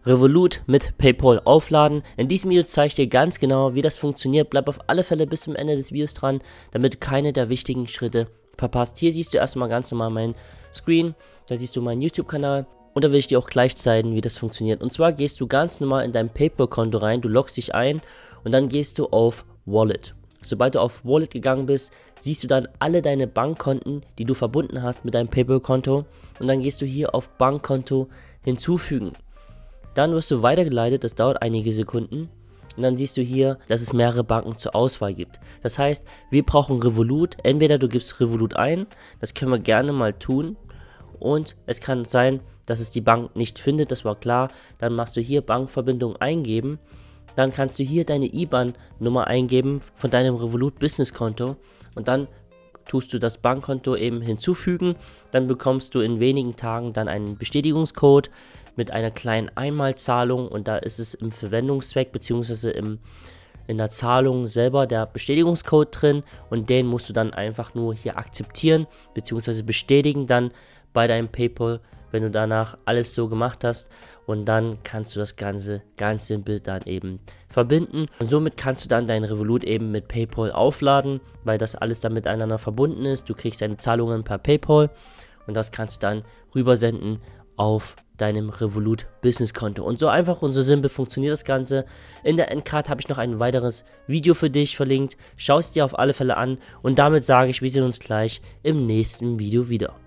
Revolut mit PayPal aufladen. In diesem Video zeige ich dir ganz genau, wie das funktioniert. Bleib auf alle Fälle bis zum Ende des Videos dran, damit du keine der wichtigen Schritte verpasst. Hier siehst du erstmal ganz normal meinen Screen, da siehst du meinen YouTube-Kanal und da will ich dir auch gleich zeigen, wie das funktioniert. Und zwar gehst du ganz normal in dein PayPal-Konto rein, du loggst dich ein und dann gehst du auf Wallet. Sobald du auf Wallet gegangen bist, siehst du dann alle deine Bankkonten, die du verbunden hast mit deinem PayPal-Konto, und dann gehst du hier auf Bankkonto hinzufügen. Dann wirst du weitergeleitet, das dauert einige Sekunden, und dann siehst du hier, dass es mehrere Banken zur Auswahl gibt. Das heißt, wir brauchen Revolut. Entweder du gibst Revolut ein, das können wir gerne mal tun, und es kann sein, dass es die Bank nicht findet, das war klar. Dann machst du hier Bankverbindung eingeben. Dann kannst du hier deine IBAN-Nummer eingeben von deinem Revolut Business Konto und dann tust du das Bankkonto eben hinzufügen. Dann bekommst du in wenigen Tagen dann einen Bestätigungscode mit einer kleinen Einmalzahlung, und da ist es im Verwendungszweck bzw. in der Zahlung selber der Bestätigungscode drin, und den musst du dann einfach nur hier akzeptieren bzw. bestätigen dann bei deinem PayPal, wenn du danach alles so gemacht hast, und dann kannst du das Ganze ganz simpel dann eben verbinden, und somit kannst du dann dein Revolut eben mit PayPal aufladen, weil das alles dann miteinander verbunden ist. Du kriegst deine Zahlungen per PayPal und das kannst du dann rübersenden auf deinem Revolut Business Konto. Und so einfach und so simpel funktioniert das Ganze. In der Endcard habe ich noch ein weiteres Video für dich verlinkt. Schau es dir auf alle Fälle an, und damit sage ich, wir sehen uns gleich im nächsten Video wieder.